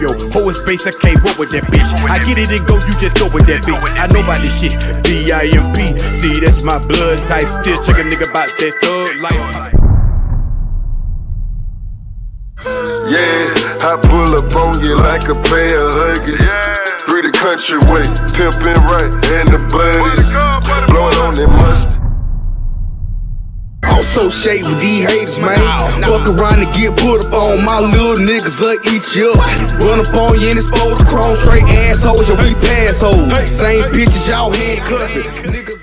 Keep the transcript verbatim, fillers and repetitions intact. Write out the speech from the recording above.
your hoe is base, I can't work with that bitch. I get it and go, you just go with that bitch. I know about this shit, B I M P. See, that's my blood type. Still check a nigga about that thug life. Yeah, I pull up on you like a pair of Huggies. Three the country way, pimpin' right, and the buddies blowin' on that mustard. Associate with these haters, man. Fuck around and get put up on. My little niggas will eat you up. Run up on you and expose the chrome straight assholes, your weak assholes. Same bitches y'all handcuffin'. Niggas